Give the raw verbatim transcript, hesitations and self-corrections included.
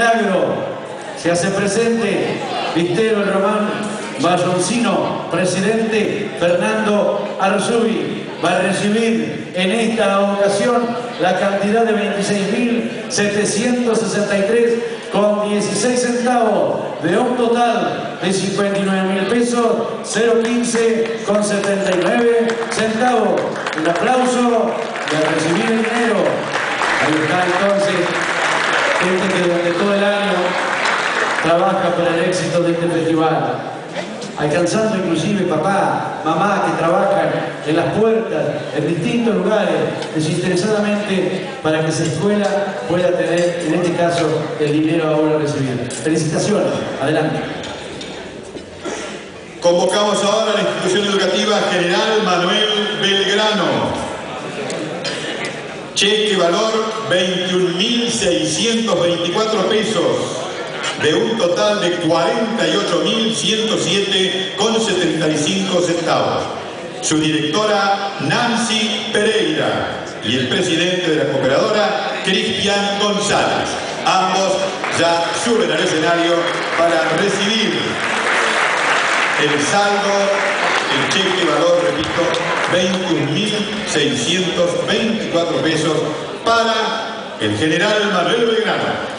Milagro. Se hace presente Vistero el Román Valloncino, presidente Fernando Arzubi. Va a recibir en esta ocasión la cantidad de veintiséis mil setecientos sesenta y tres con dieciséis centavos de un total de cincuenta y nueve mil pesos, cero quince con setenta y nueve centavos. Un aplauso y a recibir el dinero. Ahí está entonces gente que durante todo el año trabaja para el éxito de este festival, alcanzando inclusive papá, mamá que trabajan en las puertas, en distintos lugares, desinteresadamente para que esa escuela pueda tener, en este caso, el dinero ahora recibido. Felicitaciones, adelante. Convocamos ahora a la institución educativa General Manuel Belgrano. Cheque valor veintiún mil seiscientos veinticuatro pesos, de un total de cuarenta y ocho mil ciento siete con setenta y cinco centavos. Su directora Nancy Pereira y el presidente de la cooperadora Cristian González. Ambos ya suben al escenario para recibir el saldo, el cheque valor, repito, veintiún mil seiscientos veinticuatro pesos para el General Manuel Belgrano.